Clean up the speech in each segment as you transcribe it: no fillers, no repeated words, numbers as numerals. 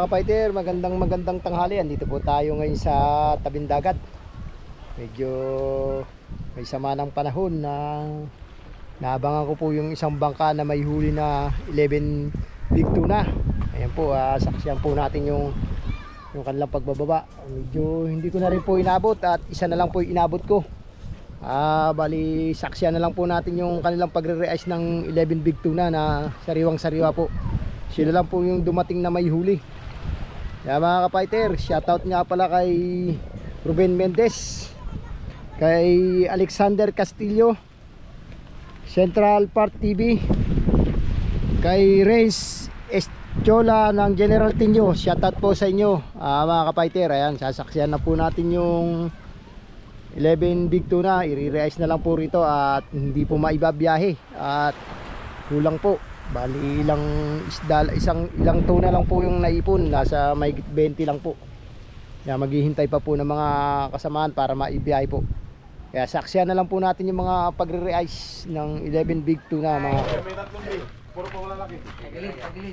mga fighter, magandang tanghali. Dito po tayo ngayon sa tabing dagat. Medyo may sama ng panahon na naabangan ko po yung isang bangka na may huli na 11 big tuna. Ayan po, saksiyan po natin yung kanilang pagbababa. Medyo hindi ko na rin po inabot at isa na lang po inabot ko. Bali saksiyan na lang po natin yung kanilang pagre-realize ng 11 big tuna na sariwang sariwa po. Sila lang po yung dumating na may huli. Kaya mga ka-fighter, shoutout nga pala kay Ruben Mendez, kay Alexander Castillo, Central Park TV, kay Reyes Estiola ng General Tinyo. Shoutout po sa inyo mga ka-fighter. Ayan, sasaksiyan na po natin yung 11 big tuna. I-re-realize na lang po rito at hindi po maibabiyahe at kulang po. Bali ilang tuna lang po yung naipon, nasa may 20 lang po. Kaya maghihintay pa po ng mga kasamaan para maibiyahe po. Kaya saksiyan na lang po natin yung mga pagre-realize ng 11 big tuna mga. May tatlong big, puro pa wala laki. Tagilid.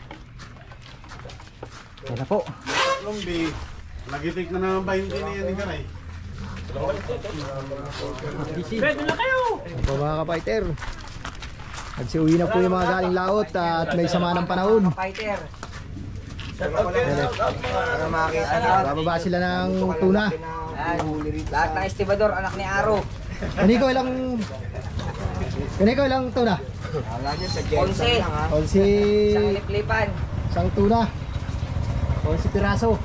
Yan na po. Tatlong big, nagitik na naman 20 na yan ni Karay. Ready na kayo! Yan po mga ka-fighter. Nagsiuwi na po yung mga galing laot at may sama ng panahon. Fighter. Para makita nyo. Bababa sila ng tuna. Lahat ng estibador, anak ni Aro. Kaniko ilang tuna? Onse. Onsi Isang liplipan. isang tuna. Onsi piraso.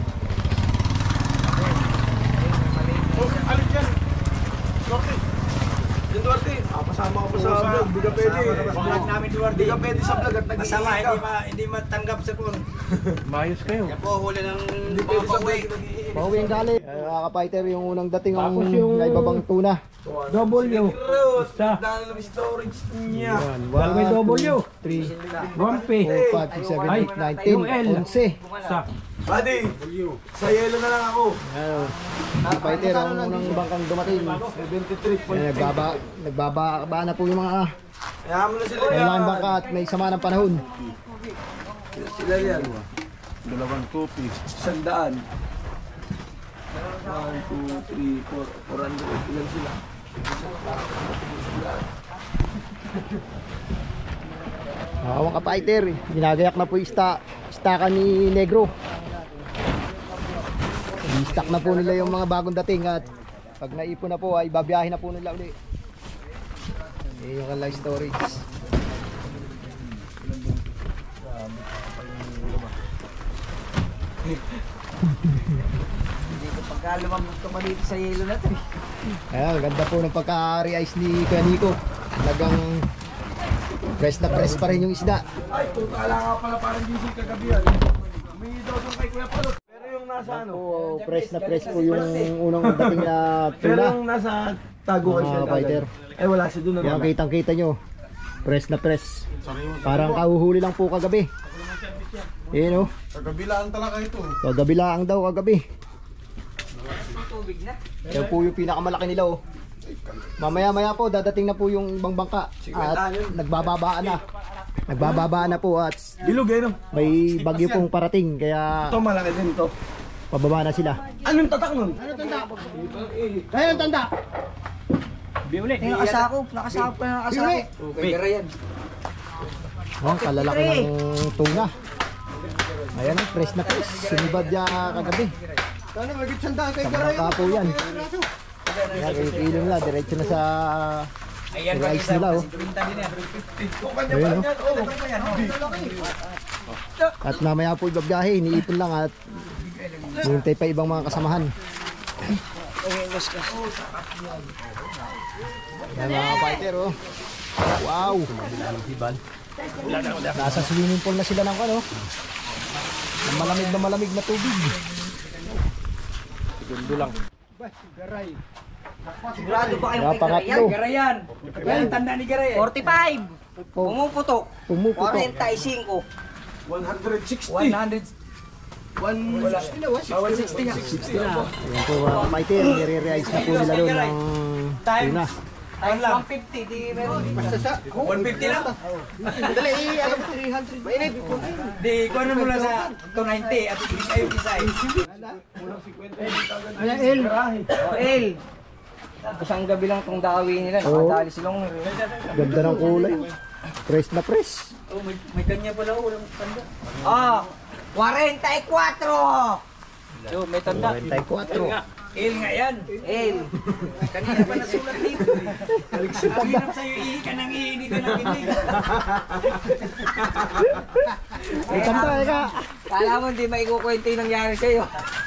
Alin dyan? Duarte. Yung Duarte. Pasama ko sa vlog. Di ka pwede. Vlog namin Duarte. Di ka pwede sa vlog at Masama, nag-iika. hindi matanggap sa phone. Mayos kayo. Yan po, huli ng Hindi mga pwede sa pauwi. vlog nag-iika. Pauwi ang gali. Mga ka-fighter, yung unang dating ang naibabang tuna. W. Isa. Dahil ng storage niya. 1, 2, 3, 4, 5, 6, 7, 8, 9, 10, 11. Buddy, sa yelo na lang ako. Mga fighter, ang unang bangkang dumating. 73. Nagbaba na po yung mga Kaya mo na sila kailangan bangka at may sama ng panahon. Sila yan. Dalawang kopi. 100. 1, 2, 3, 4. 400. Ilan sila? Mga ka-fighter, ginagayak na po yung staka ni Negro. I-stack na po nila yung mga bagong dating at pag naipon na po ay babiyahin na po nila ulit. Yung kanila storage. Hindi ko pagka lumambot ka pa dito sa yelo na ito. Ayan, ganda po ng pagka-re-ice ni Kuya Nico. Talagang press na press pa rin yung isda. Ay, tutala nga pala parang DC kagabi yan. May daw doon kay Kuya Palot. Pero yung nasa ano? Po, press na press po yung unang dating na Pero tuna. yung nasa tago Mga siya. fighter. Ay wala si doon na Kaya wala. kitang kita nyo. Press na press. Parang kahuhuli lang po kagabi. Ayan o. Kagabilaan talaga ito. Kagabi lang daw kagabi. Tubig na. Yan po yung pinakamalaki nila oh. Mamaya po dadating na po yung ibang bangka at nagbababaan na. Nagbababaan na po at Bilog eh no? may bagyo pong parating kaya Ito malaki din to. pababa na sila. Anong tatak nun? Ayun tanda. Nakasako pa yung nakasako. Okay, gara yan. Oh, kalalaki ng tuna. Ayan ang press na press. Sinibad niya kagabi. Kano magigit sandaan kay Bangka po yan. Ayan, kilo nila. Diretso na sa Ayan, rice pakita nila mo oh. si Pinta din yan. O kanya Ayun, pa oh. yan. At mamaya po ibabiyahe. Iniipon lang at hintay pa ibang mga kasamahan. Yan mga fighter oh. Wow. Nasa swimming pool na sila ng ano. Malamig na tubig. Segundo lang. Sigurado ba kayong Kaya kay gara yan? pangatlo. Gara yan. Yan, tanda ni Gara yan. 45. Pumuputok. Pumuputok. 45. 160. 100. 160 na. 160 nga. 60 na. Ayan po mga fighter. Nire-realize na po nila doon ng tuna. Times 150, di meron. Basta sa 150 lang. Dali, ano, 300. Mainit. Di, kuha na mula sa 290 at ibig kayo design. Ayan, El. Oh, El. Isang gabi lang tong dawi nila. Oo. Nakadali silang. Ganda ng kulay. Press na press. Oh, may kanya pala, walang tanda. Ah, 44! Yo, may tanda. 44. Il nga yan. El. Kanina pa nasulat dito. Ang hirap sa'yo, ihi ka nang ihi, hindi ka nang ihi. May tanda, eka. Kala mo hindi maikukwento yung nangyari sa'yo.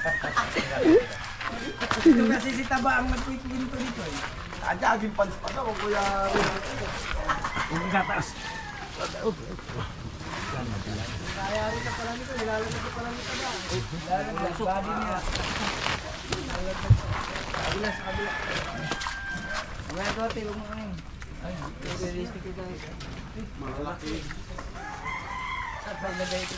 Ito kasi si Taba ang nagpipiginto dito eh. Jogging pants pa daw, kuya. Hindi ka taas. Mga dorte, huwag mo kanin. Ay, realistic ito guys. Saan pa ilagay ito?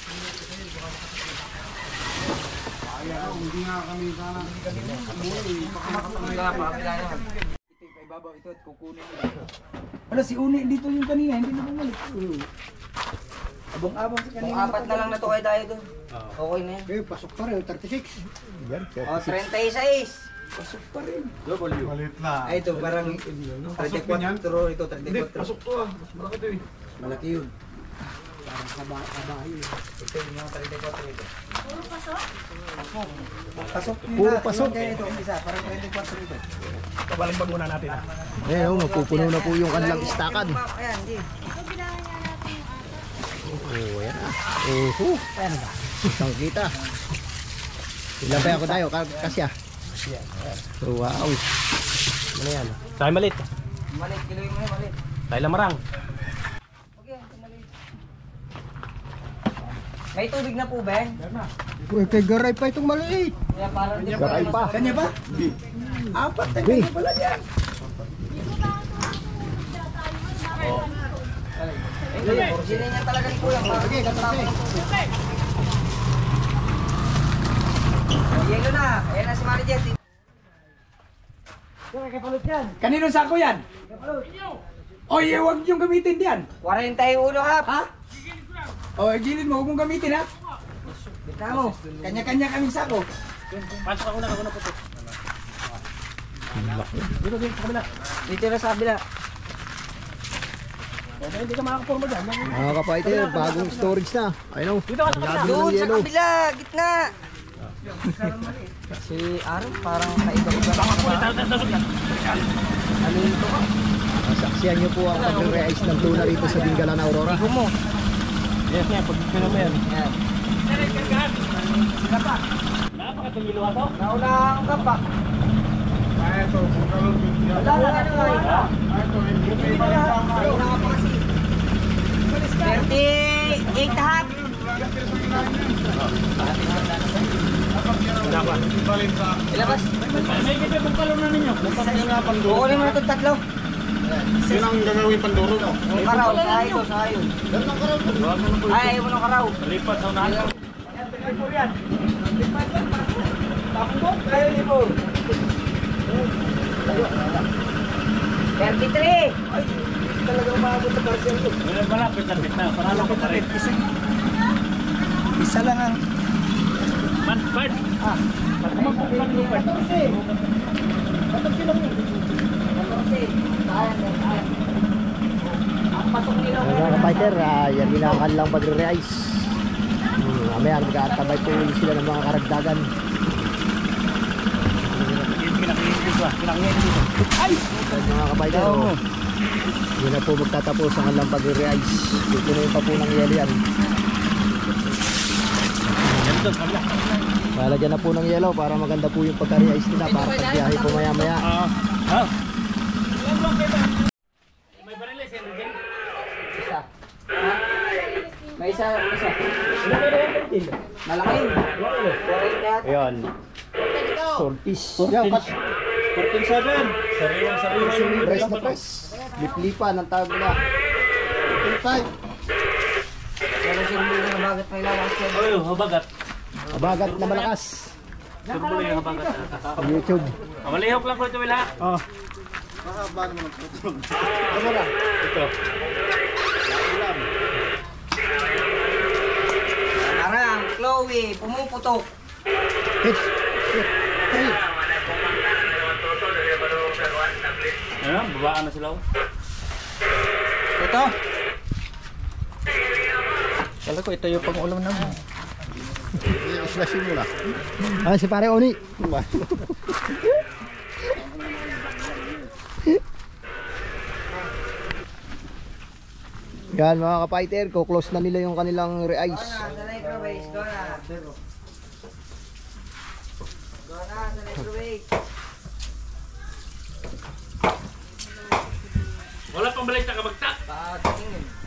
Hindi nga kami sana. Wala pa, wala na. Ito yung ibabaw ito at kukunin mo. Wala si Uni dito yung kanina, hindi na bumalik. Abang-abang si Kung kanina. apat na lang na to kayo tayo doon. Okay na yan. Eh, pasok pa rin, 36. Yan, O, 36. Pasok pa rin. Malit na. Ay, ito parang 34. Ito, Hindi, 34. pasok to ah. Mas malaki to eh. Malaki yun. Ito yung mga 34 ito. Pasok yun Puro na. pasok. Kaya ito, isa, parang 24 ito. Kabalimbag muna natin ah. Eh, oh, mapupuno na po yung kanilang istakan. Ayan, di. Oh, ayan na. Ayan na. Isang kita. Ilan ba ako tayo? Kasya. Oh, wow. Ano yan? Tayo malit. Malit, kiloy mo na, malit. Tayo lamarang. Okay, ito malit. May tubig na po, Ben? Uy, kay Garay pa itong maliit. Kaya parang di Garay pa. Kanya ba? Apat na Uy. kanya pala yan. Sino niya talaga ni Kuya? Sige, katapos. Yelo na. Ayan na si Mari Jet. Kaninong sako yan? Oy, huwag niyong gamitin yan. 41 hap. Ha? O, gilid mo, huwag mong gamitin ha. Bita mo. Kanya-kanya kaming sako. Pasok ako na puto. Dito na sa kabila. Hindi ka makakaporma dyan. Mga kapaiter, bagong storage na. Ayun o. Dito ka sa kabila. Doon sa yelo. kabila, gitna. Si Aaron parang kaiba-iba. Ano ito ka? Saksiyan nyo po ang pagre-realize ng tuna rito sa Dingalan, Aurora. Iko mo. Yes nga, pag pino mo yan. Yan. Napakatumilo ka to. Nauna ang kapak. Wala na ano ay. Hindi na pa kasi. 38 hap. Ilabas. May kasi pagpalo na ninyo. Kukunin mo na itong tatlo. Yun ang gagawin panduro. Yung karaw, sa ito, sa ayon. Ay, ayaw mo ng karaw. Lipat sa unahan. Kaya ni po. 33. Talaga umabot sa parcel ko. Malapit na. Paralo ko pa rin. Isa lang ang... Bart. Ang pasok nila. Mga kapaiter, yan ginakal lang pagre-realize. Mamaya, magkatabay po ulit sila ng mga karagdagan. Ay! Mga kapaiter, yun na po magtatapos ang kanilang pagre-realize. Tutuloy pa po ng yelo yan. Lalagyan na po ng yelo para maganda po yung pagka-realize nila para pagbiyahe po maya-maya. May bariles yan, Ruben. Isa. May isa. Malaki. 40. Ayan. Sortis. Yan, 14-7. Sariwang. Press na press. Liplipan ang tawag nila. 5. Pero sinubukan na bakit may lakas yan. Oy, habagat. Abagat na malakas. Surbulo yung habagat. YouTube. Malihok lang ko ito wala. Tama na. Ito. Parang, Chloe, pumuputok. Hit. Hey. Ano? Babaan na sila. Ito. Kala ko ito yung pang-ulam naman. Islashin mo na. Ah, si pare Oni. Yan mga ka-fighter, close na nila yung kanilang re-ice. Sa microwave, go na. Go na, sa microwave. Wala pang balik na kabagtak. Patingin.